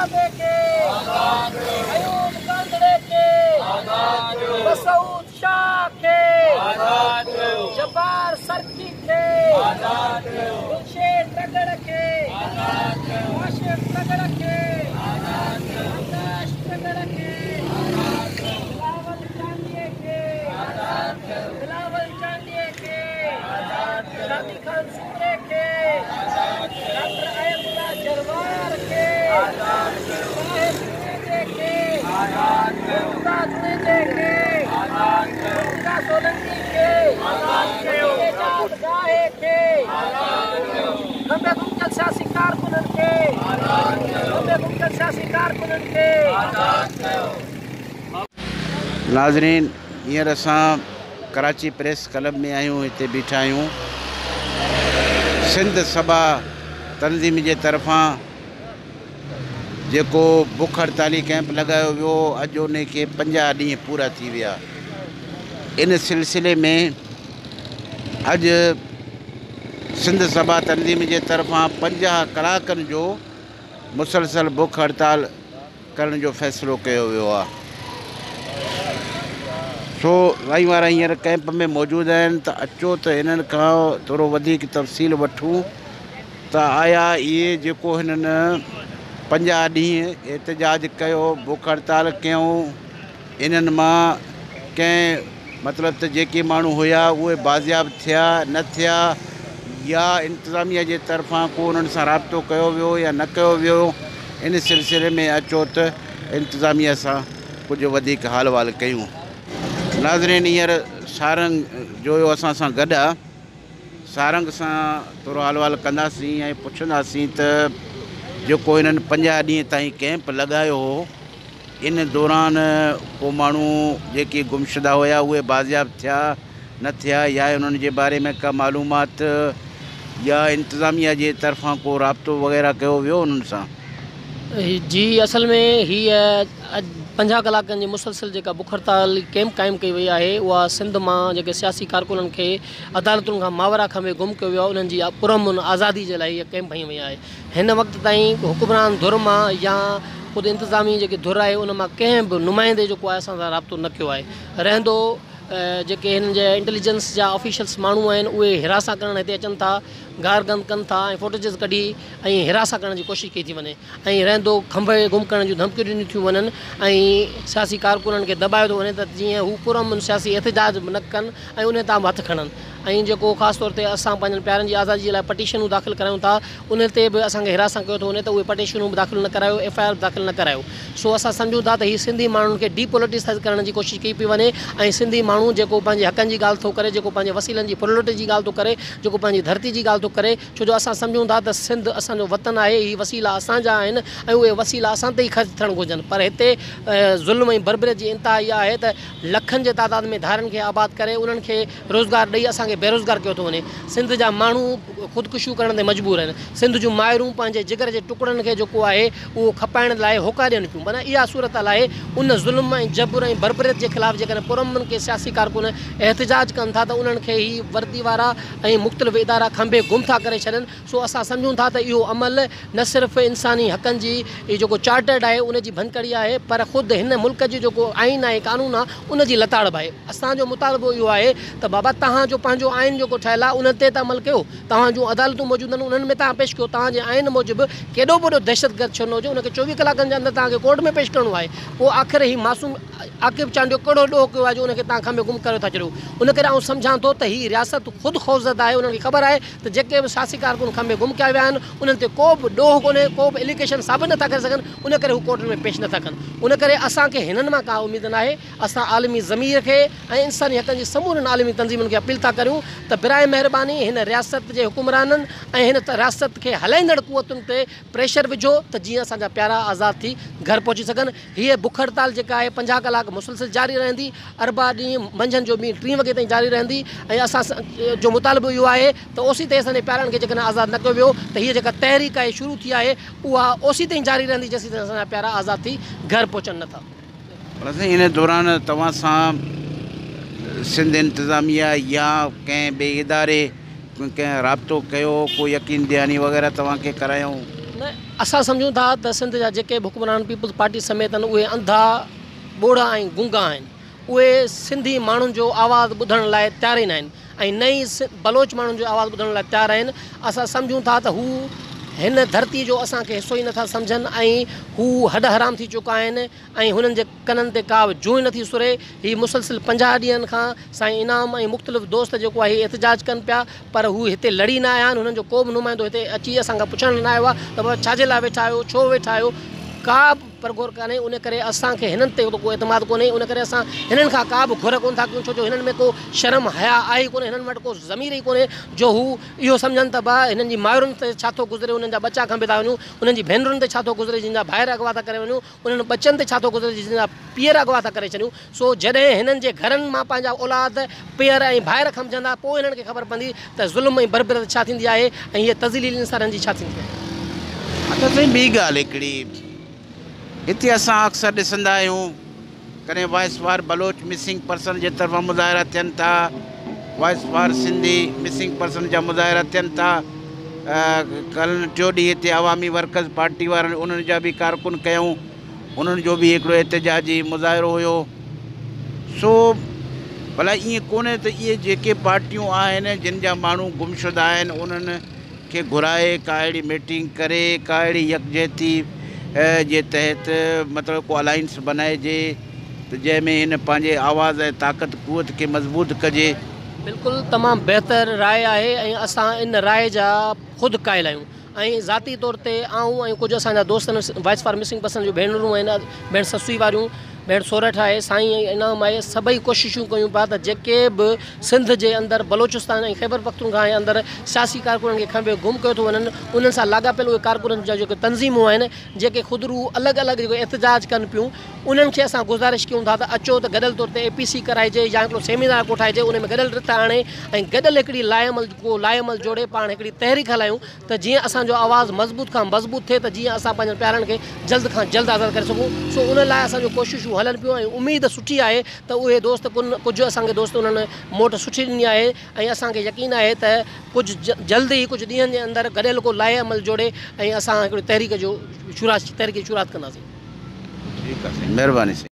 साहबे के अयूब कांदड़े के मसूद शाह के जब्बार सरकी के गुलशेर रगड़ के वाशिफ रगड़ के आकाश रगड़ के बिलावल चांदिये के बिलावल चांदिये के शादी खान सूरे के डॉक्टर अयमुल्ला जरवार के साहिब के जुनेदे के मुर्तजा सोलंकी के एजाज गाहे के खंबे गुंजल सियासी कारकुनन के खंबे गुंजल सियासी कारकुनन के नाज़रीन हींअर असां कराची प्रेस क्लब में आहियूं। हिते बीठा आहियूं। सिंध सभा तंज़ीम जे तरफ़ां जेको बुख हड़ताली कैंप लगायो वियो, अॼु उन खे 50 ॾींहं पूरा थी विया। इन सिलसिले में अॼु सिंध सभा तंज़ीम जे तरफ़ां 50 कलाकनि जो मुसलसल बुख हड़ताल करण जो फ़ैसिलो कयो वियो आहे। सो भाई वारा हींअर कैंप में मौजूदु आहिनि त अचो त हिननि खां थोरो वधीक तफ़सील वठूं त आया इहे जेको हिननि 50 ॾींहं एहतजाज कयो, बुख हड़ताल कयूं, इन्हनि मां कंहिं मतिलबु त जेके माण्हू हुया उहे बाज़ियाब थिया न थिया, या इंतिज़ामिया जे तरफ़ां को उन्हनि सां राब्तो कयो वियो या न कयो वियो। इन सिलसिले में अचो त इंतिज़ामिया सां कुझु वधीक हाल वाल कयूं। नाज़रीन हींअर सारंग जो असां सां गॾु आहे। सारंग सां थोरो हाल वाल कंदासीं ऐं पुछंदासीं त जेको हिननि 50 ॾींहं ताईं कैंप लॻायो हो, इन दौरान को माण्हू जेके गुमशुदा हुया उहे बाज़ियाब थिया न थिया, या उन्हनि जे बारे में का मालूमात या इंतिज़ामिया जे तरफ़ां को राब्तो वग़ैरह कयो वियो उन्हनि सां? जी असल में हीअ 50 कलाकनि जी मुसलसल जेका बुख हड़ताल कैंप क़ाइमु कई वई आहे, उहा सिंध मां जेके सियासी कारकुननि खे अदालतुनि खां मावरा खां गुम कयो वियो आहे, उन्हनि जी पुरअमन आज़ादी जे लाइ इहा कैंप हई वई आहे। हिन वक़्त ताईं हुकुमरान धुर मां या ख़ुदि इंतिज़ामी जेकी धुर आहे उन मां कंहिं बि नुमाइंदे जेको आहे असां सां राब्तो न कयो आहे। रहंदो जेके हिन जे इंटेलिजेंस जा ऑफिशियल्स माण्हू आहिनि उहे हिरासा करणु हिते अचनि था, गारगंद कनि था ऐं फोटेजेस कढी ऐं हिरासा करण जी कोशिशि कई थी वञे, ऐं रहंदो खंभे गुम करण जूं धमकियूं ॾिनियूं थियूं वञनि ऐं सियासी कारकुननि खे दॿायो थो वञे त जीअं हू पुरअमन सियासी एहतजाज न कनि ऐं उन तां हथु खणनि। ऐं जेको ख़ासि तौर ते असां पंहिंजनि प्यारनि जी आज़ादी जे लाइ पटिशनूं दाख़िल करायूं था, उन ते बि असांखे हिरासा कयो थो वञे त उहे पटिशनूं बि दाख़िल न करायो, FIR दाख़िल न करायो। सो असां सम्झूं था त हीअ सिंधी माण्हुनि खे डीपोलिटिसाइज़ करण जी कोशिशि कई पई वञे, ऐं सिंधी माण्हू जेको पंहिंजे हक़नि जी ॻाल्हि थो करे, जेको पंहिंजे वसीलनि जी पुरलोट जी ॻाल्हि थो करे, जेको पंहिंजी धरती जी ॻाल्हि थो करे, छो जो असां सम्झूं था त सिंध असांजो वतन आहे, हीअ वसीला असांजा आहिनि ऐं उहे वसीला असां ते ई ख़र्च थियणु घुरिजनि। पर हिते ज़ुल्म ऐं बर्बरियत जी इंतिहा इहा आहे त लखनि जे तादाद में धारनि खे आबाद करे उन्हनि खे रोज़गार ॾेई असांखे बेरोज़गार कयो थो वञे। सिंध जा माण्हू ख़ुदकुशियूं करण ते मजबूर आहिनि। सिंध जूं माइरूं पंहिंजे जिगर जे टुकड़नि खे जेको आहे उहो खपाइण लाइ होका ॾियनि पियूं। माना इहा सूरत हाल आहे। उन ज़ुल्म ऐं जबर ऐं बर्बरियत जे ख़िलाफ़ु जेकॾहिं पुरअमन के सियासी कारकुन एहतजाज कनि था त उन्हनि खे ई वर्दी वारा ऐं मुख़्तलिफ़ इदारा खंभे गुम था करे छॾनि। सो असां सम्झूं था त इहो अमल न सिर्फ़ु इंसानी हक़नि जी जेको चार्टर्ड आहे उन जी भनकड़ी आहे, पर ख़ुदि हिन मुल्क जो जेको आइन आहे, कानून आहे, उन जी लताड़ बि आहे। असांजो मुतालबो इहो आहे त बाबा तव्हांजो पंहिंजो आइन जेको ठहियलु आहे उन ते त अमल कयो, तव्हां जूं अदालतूं मौजूदु आहिनि उन्हनि में तव्हां पेश कयो। तव्हांजे आइन मूजिबि केॾो वॾो दहशतगर्द छो न हुजे, उनखे 24 कलाकनि जे अंदरि तव्हांखे कोर्ट में पेश करिणो आहे। पोइ आख़िर ही मासूम आकिब चांद जो कहिड़ो ॾोह कयो आहे जो उनखे तव्हां खंभे गुम करे था छॾियो। उन करे आउं सम्झां थो त हीअ रियासत ख़ुदि ख़ौफ़ज़दा आहे। उन्हनि खे ख़बर आहे त जेके बि सियासी कारकुन खंभे गुम कया विया आहिनि उन्हनि ते को बि ॾोह कोन्हे, को बि एलिगेशन साबित नथा करे सघनि, उन करे हू कोर्ट में पेश नथा कनि। उन करे असांखे हिननि मां का उमेद न आहे। असां आलमी ज़मीर खे ऐं इंसानी हक़नि जी समूरनि आलमी तंज़ीमुनि खे अपील था करियूं त बिराए महिरबानी हिन रियासत जे हुकुमराननि ऐं हिन रियासत खे हलाईंदड़ क़ुवतुनि ते प्रेशर विझो त जीअं असांजा प्यारा आज़ाद थी घर पहुची सघनि। हीअ बुख हड़ताल जेका आहे 50 कलाक मुसलसल जारी रहंदी, अरबा ॾींहं मंझंदि जो 3 वॻे ताईं जारी रहंदी। ऐं असां जो मुतालबो इहो आहे त ओसी ते असांजे प्यारनि खे जेकॾहिं आज़ादु न कयो वियो त हीअ जेका तहरीक आहे शुरू थी आहे उहा ओसी ताईं जारी रहंदी जेसीं ताईं असांजा प्यारा आज़ादु थी घर पहुचनि नथा। इन दौरान तव्हां सां सिंध इंतिज़ामिया या कंहिं ॿिए इदारे कंहिं राब्तो कयो, को यकीन दहानी वग़ैरह तव्हांखे करायूं? न असां सम्झूं था त सिंध जा जेके बि हुक्मरान पीपल्स पार्टी समेत आहिनि उहे अंधा ॿोड़ा ऐं गुंगा आहिनि। उहे सिंधी माण्हुनि जो आवाज़ु ॿुधण लाइ तयार ई न आहिनि ऐं नई बलोच माण्हुनि जो आवाज़ु ॿुधण लाइ तयारु आहिनि। असां सम्झूं था त हू हिन धरती जो असांखे हिसो ई नथा सम्झनि ऐं हू हॾ हराम थी चुका आहिनि ऐं हुननि जे कननि ते का बि जूं नथी सुरे। हीअ मुसलसिल 50 ॾींहंनि खां साईं इनाम ऐं मुख़्तलिफ़ दोस्त जेको आहे एहतिजाज कनि पिया, पर हू हिते लड़ी न आया आहिनि। हुननि जो को बि नुमाइंदो हिते अची असांखां पुछण न आयो आहे त बाबा छाजे लाइ वेठा आहियो, छो वेठा आहियो। का बि परगोर कान्हे। उन करे असांखे हिननि ते को एतमाद कोन्हे। उन करे असां हिननि खां का बि घुर कोन था कयूं, छो जो हिननि में को शर्म हया आहे ई कोन्हे। हिननि वटि को ज़मीर ई कोन्हे जो हू इहो सम्झनि त बा हिननि जी मायुनि ते छा थो गुज़रे, उन्हनि जा बचा खंभे था वञूं, उन्हनि जी भेनरुनि ते छा थो गुज़रे जिन जा भाइर अगवा था करे वञूं, उन्हनि बचनि ते छा थो गुज़रे जिन जा पीअर अगवा था करे छॾियूं। सो जॾहिं हिननि जे घरनि मां पंहिंजा औलाद पीअर ऐं भाइर खमजंदा, पोइ हिननि खे ख़बर पवंदी त ज़ुल्म ऐं बर्बरत छा थींदी आहे ऐं हीअ तज़लील इंसाननि जी छा थींदी आहे। अच्छा साईं, ॿी ॻाल्हि हिकिड़ी, हिते असां अक्सर ॾिसंदा आहियूं कॾहिं voice for Baloch missing person जे तरफ़ां मुज़ाहिरा थियनि था, voice for Sindhi missing person जा मुज़ाहिरा थियनि था। कल्ह टियों ॾींहुं हिते अवामी वर्कर्स पार्टी वारनि उन्हनि जा बि कारकुन कयूं, उन्हनि जो बि हिकिड़ो एहतिजाजी मुज़ाहिरो हुयो। सो भला ईअं कोन्हे त इहे जेके पार्टियूं आहिनि जिन जा माण्हू गुमशुदा आहिनि उन्हनि खे घुराए का अहिड़ी मीटिंग करे, का अहिड़ी यकजहती जे तहत मतिलबु को अलाइंस बनाइजे त जंहिंमें हिन पंहिंजे आवाज़ ऐं ताक़त क़ुवत खे मज़बूत कजे। बिल्कुलु तमामु बहितर राय आहे ऐं असां इन राय जा ख़ुदि क़ाइल आहियूं। ऐं ज़ाती तौर ते आऊं ऐं कुझु असांजा दोस्त आहिनि वॉइस फॉर मिसिंग पर्सन जूं भेनरूं आहिनि, भेण ससुई वारियूं, भेण सोरठ आहे, साईं इनाम आहे, सभई कोशिशूं कयूं पिया त जेके बि सिंध जे अंदरि बलोचिस्तान ऐं ख़ैबर पख्तूनख्वा जे अंदरि सियासी कारकुननि खे खंभे गुम कयो थो वञनि, उन्हनि सां लाॻापियल उहे कारकुननि जा जेके तंज़ीमूं आहिनि जेके ख़ुदि अलॻि अलॻि जेको एहतिजाज कनि पियूं, उन्हनि खे असां गुज़ारिश कयूं था त अचो त गॾियल तौर ते APC कराइजे या हिकिड़ो सेमिनार कोठाइजे, उन में गॾियल रिथ आणे ऐं गॾियल हिकिड़ी लाइमल जोड़े पाण हिकिड़ी तहरीक हलायूं त जीअं असांजो आवाज़ु मज़बूत खां मज़बूत थिए त जीअं असां पंहिंजनि प्यारनि खे जल्द खां जल्द आज़ादु करे सघूं। सो उन लाइ असांजो कोशिशूं हलनि पियूं ऐं उमेद सुठी आहे त उहे दोस्त कुझु असांखे दोस्त उन्हनि मोट सुठी ॾिनी आहे ऐं असांखे यकीन आहे त कुझु जल्द ई कुझु ॾींहंनि जे अंदरि गॾियल को लाइ अमल जोड़े ऐं असां हिकिड़ी तहरीक जी शुरूआत कंदासीं। ठीकु आहे साईं, महिरबानी साईं।